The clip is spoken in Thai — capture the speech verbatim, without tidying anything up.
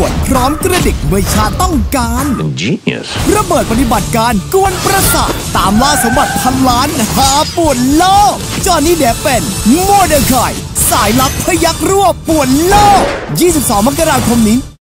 วดพร้อมกระดิกเมื่อชาต้องการ Genius ระเบิดปฏิบัติการกวนประสาทตามล่าสมบัติพันล้านหาป่วนโลกจอห์นนี่เดปเป็นโมเดลคายสายลับพยักรวบป่วนโลกยี่สิบสองมกราคมนี้